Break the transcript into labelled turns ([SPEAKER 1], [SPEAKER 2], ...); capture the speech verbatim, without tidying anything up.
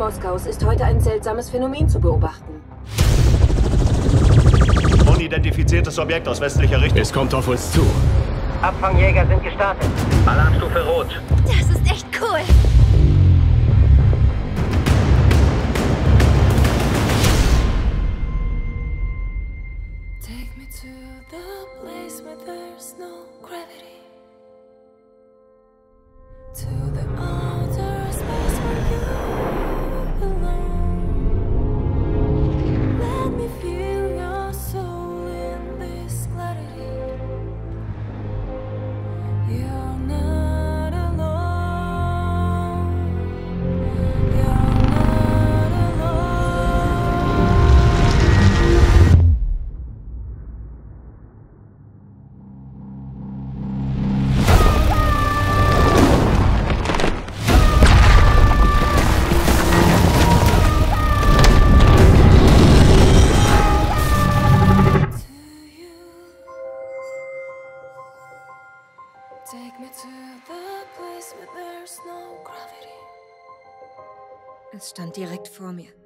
[SPEAKER 1] Moskaus ist heute ein seltsames Phänomen zu beobachten.
[SPEAKER 2] Unidentifiziertes Objekt aus westlicher Richtung.
[SPEAKER 3] Es kommt auf uns zu.
[SPEAKER 4] Abfangjäger sind gestartet.
[SPEAKER 2] Alarmstufe Rot.
[SPEAKER 5] Das ist echt cool.
[SPEAKER 6] Take me to the place where there's no gravity. To the outer space where you belong. Let me feel your soul in this clarity. You're not alone. You're not alone. Take me to the place where there's no gravity.
[SPEAKER 5] Es stand direkt vor mir.